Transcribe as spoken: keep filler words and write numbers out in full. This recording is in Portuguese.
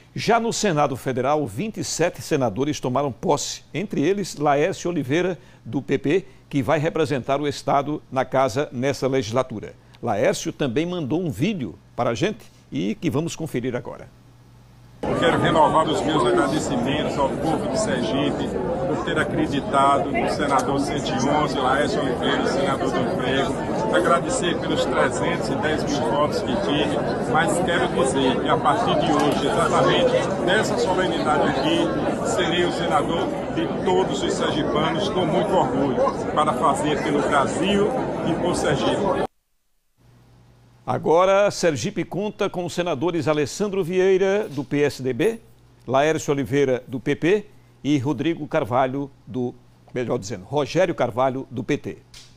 Já no Senado Federal, vinte e sete senadores tomaram posse, entre eles Laércio Oliveira, do P P, que vai representar o Estado na Casa nessa legislatura. Laércio também mandou um vídeo para a gente e que vamos conferir agora. Eu quero renovar os meus agradecimentos ao povo de Sergipe por ter acreditado no senador cento e onze, Laércio Oliveira, senador do Emprego. Agradecer pelos trezentos e dez mil votos que tive, mas quero dizer que a partir de hoje, exatamente nessa solenidade aqui, serei o senador de todos os sergipanos com muito orgulho para fazer pelo Brasil e por Sergipe. Agora, Sergipe conta com os senadores Alessandro Vieira, do P S D B, Laércio Oliveira, do P P e Rodrigo Carvalho, do, melhor dizendo, Rogério Carvalho, do P T.